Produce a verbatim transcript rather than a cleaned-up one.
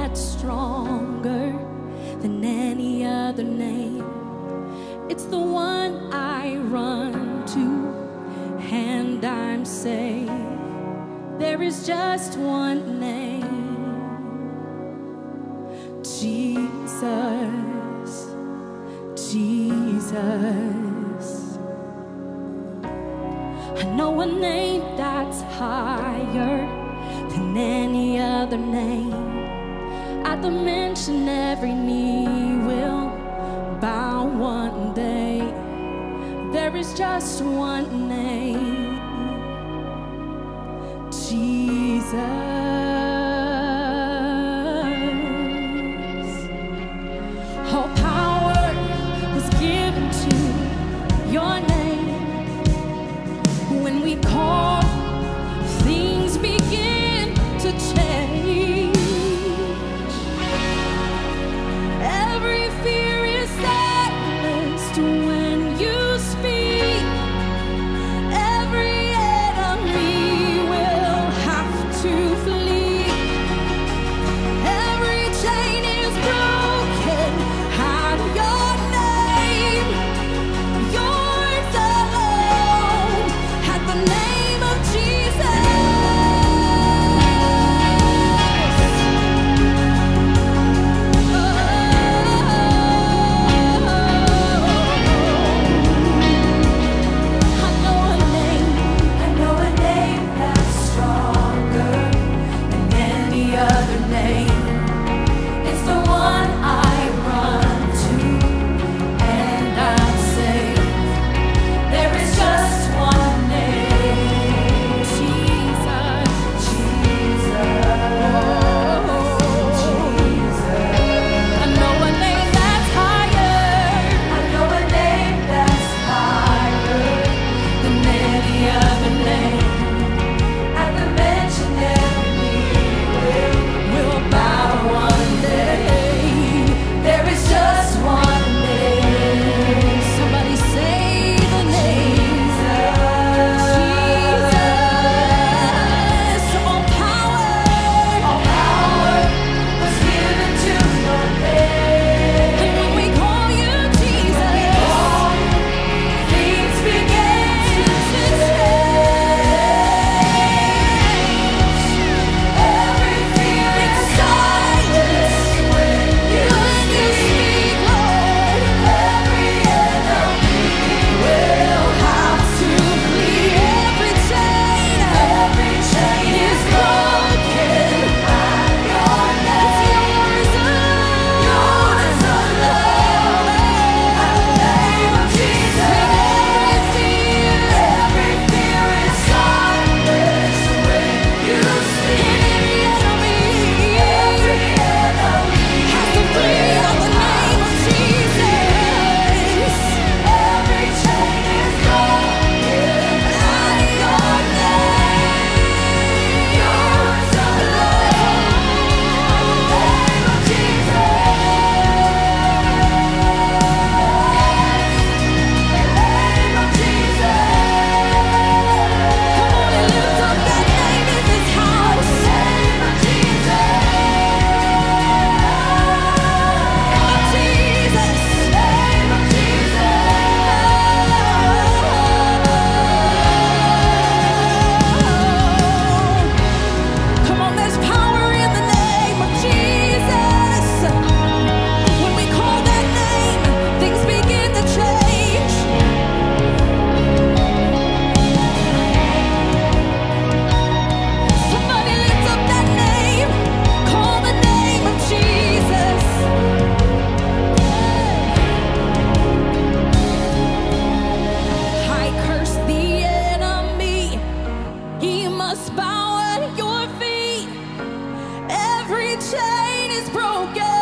that's stronger than any other name. It's the one I run to, and I'm safe. There is just one name, Jesus, Jesus. I know a name that's higher than any other name. At the mention, every knee will bow one day. There is just one name, Jesus. All power was given to your name. When we call, things begin to change. Every fear is silenced when you speak. Every enemy will have to flee. Every chain is broken at your name. Yours alone, at the name of Jesus. I know a name, I know a name that's stronger than any other name. It's the one I run to, and I'm safe. There is just one name, Jesus, Jesus, I know a name that's higher. I know a name that's higher than any other name. At the mention, every knee will, will bow one day. There is just one name. Somebody say the name, Jesus. All power, all power was given to your name. And when we call you Jesus, things begin to change. Every fear is silenced when you speak, Lord. Every enemy will have to flee. Every chain, every chain is broken at your name. Yours alone, yours alone, at the name of Jesus. Every fear, every fear is silenced when you speak. Every enemy, every enemy has to flee at the name of Jesus. Every chain is broken at your name. Yours alone, at the name of Jesus. The name of Jesus. Come on and lift up that name in this house. The name of Jesus. Jesus. Name of Jesus. Come on, there's power in the name of Jesus. When we call that name, things begin to change. Somebody lift up that name. Call the name of Jesus. I curse the enemy. He must bow at your feet. Every chain is broken.